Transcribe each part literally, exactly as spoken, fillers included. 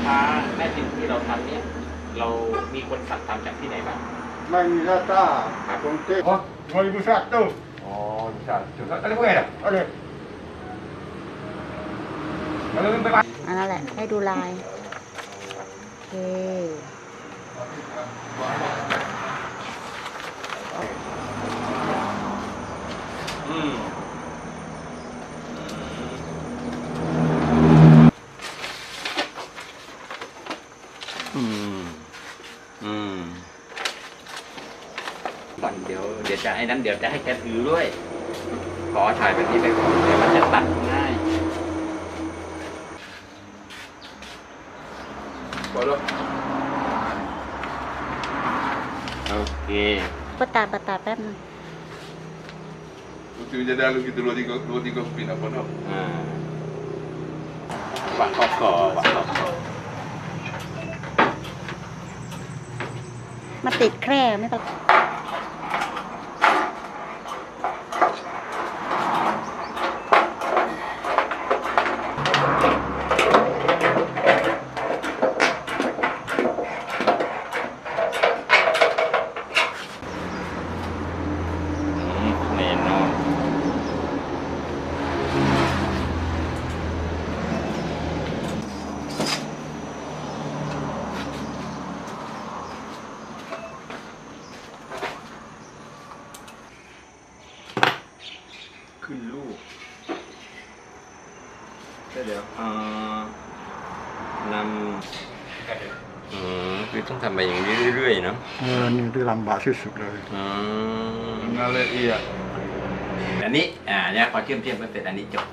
ค้าแม่พิมพ์ที่เราทำเนี่ยเรามีคนสั่งทำจากที่ไหนบ้างไม่มีดาต้าตรงเต้อ๋อdua ribu satu อ๋อสามจุดแล้วพวกไงล่ะเอาเลยเอาเลยไปไปอันนั้นแหละให้ดูลายโอเคอืมอืมอืมก่อนเดี๋ยวเดี๋ยวจะไอ้นั้นเดี๋ยวจะให้แกถือด้วยขอถ่ายแบบนี้ไปก่อนเดี๋ยวมันจะตัดง่ายพอแล้วโอเคปตาปตาแป๊บนึง Mesti menjadi alu gitu dua tiga dua tiga pin apa no? Ah, wak koko, wak koko. มาติดแคร่ไม่ต้องขึ้นลูกเดี๋ยวนำอืมคือต้องทำไปอย่างนี้เรื่อยๆเนาะเออนี่ที่ลำบากที่สุดเลยอืมงานละเอียดอันนี้อ่าเนี่ยพอเชื่อมเทียมกันเสร็จอันนี้จบ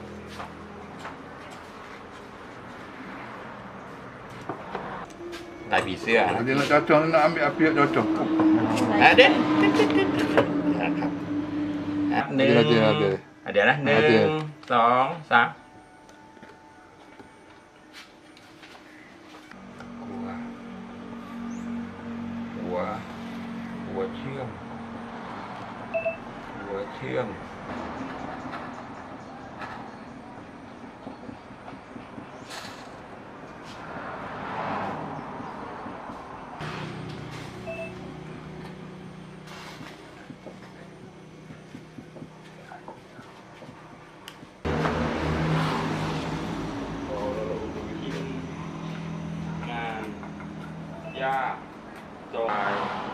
ลายผีเสื้อนะ Dia nak cocok nak ambil api cocok. อ่ะเด่นนะครับหนึ่งเดี๋ยวนะหนึ่งสองสามหัวหัวเชื่อมหัวเชื่อมยากจอย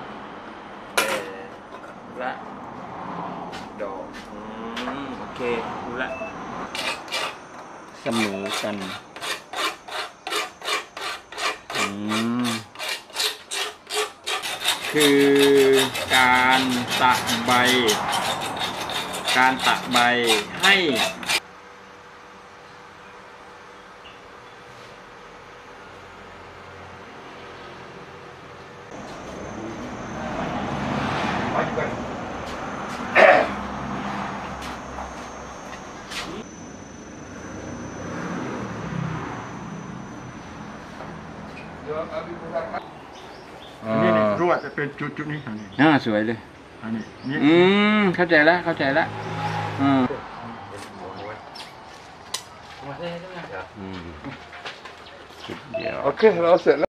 แต่ละดอกอืมโอเครู้ละเสมอกันอืมคือการตะใบการตะใบให้นี่นี่รวดจะเป็นจุดๆนี้อันนี้น่าสวยเลยอันนี้นี่อืมเข้าใจแล้วเข้าใจแล้วอืมอืมจุดเดียวโอเคเราเสร็จแล้ว